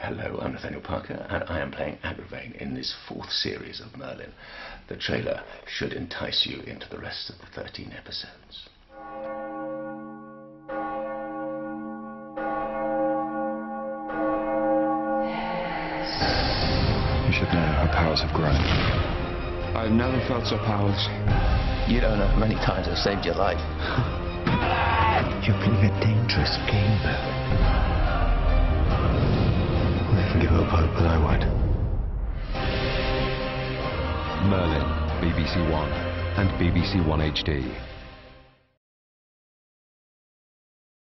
Hello, I'm Nathaniel Parker, and I am playing Agravain in this 4th series of Merlin. The trailer should entice you into the rest of the 13 episodes. You should know her powers have grown. I've never felt so powerless. You don't know how many times I've saved your life. You're playing a dangerous game, Merlin. I'll never give up hope, but I would. Merlin, BBC One and BBC One HD.